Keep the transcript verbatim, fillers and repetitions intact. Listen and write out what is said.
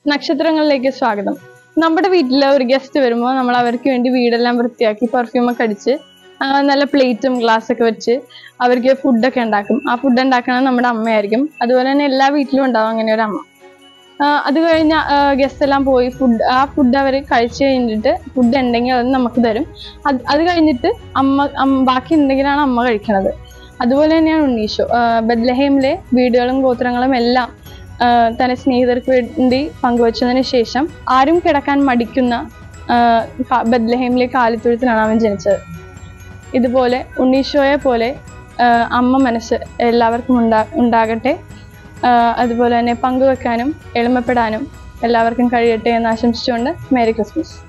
നക്ഷത്രങ്ങളിലേക്ക് സ്വാഗതം. നമ്മുടെ വീട്ടിൽ ഒരു ഗസ്റ്റ് വരുമ്പോൾ നമ്മൾ അവർക്ക് വേണ്ടി വീടെല്ലാം വൃത്തിയാക്കി പെർഫ്യൂമൊക്കെ അടിച്ച് നല്ല പ്ലേറ്റും ഗ്ലാസ്സൊക്കെ വെച്ച് അവർക്ക് ഫുഡൊക്കെ ഉണ്ടാക്കും. ആ ഫുഡ് ഉണ്ടാക്കുന്നത് നമ്മുടെ അമ്മയായിരിക്കും. അതുപോലെ തന്നെ എല്ലാ വീട്ടിലും ഉണ്ടാവും അങ്ങനെ ഒരു അമ്മ. അത് കഴിഞ്ഞ ഗസ്റ്റ് എല്ലാം പോയി ഫുഡ് ആ ഫുഡ് അവർ കഴിച്ച് കഴിഞ്ഞിട്ട് ഫുഡ് ഉണ്ടെങ്കിൽ അത് നമുക്ക് തരും. അത് അത് കഴിഞ്ഞിട്ട് അമ്മ ബാക്കി ഉണ്ടെങ്കിലാണ് അമ്മ കഴിക്കണത്. അതുപോലെ തന്നെയാണ് ഉണ്ണീശോ. ബെത്ലഹേമിലെ വീടുകളും ഗോത്രങ്ങളും എല്ലാം തന്റെ സ്നേഹിതർക്ക് വേണ്ടി പങ്കുവച്ചതിന് ശേഷം ആരും കിടക്കാൻ മടിക്കുന്ന ബെത്ലഹേമിലെ കാലിത്തൊഴുത്തിലാണ് അവൻ ജനിച്ചത്. ഇതുപോലെ ഉണ്ണീശോയെ പോലെ അമ്മ മനസ്സ് എല്ലാവർക്കും ഉണ്ടാ ഉണ്ടാകട്ടെ അതുപോലെ തന്നെ പങ്കുവെക്കാനും എളിമപ്പെടാനും എല്ലാവർക്കും കഴിയട്ടെ എന്ന് ആശംസിച്ചുകൊണ്ട് മേരി ക്രിസ്മസ്.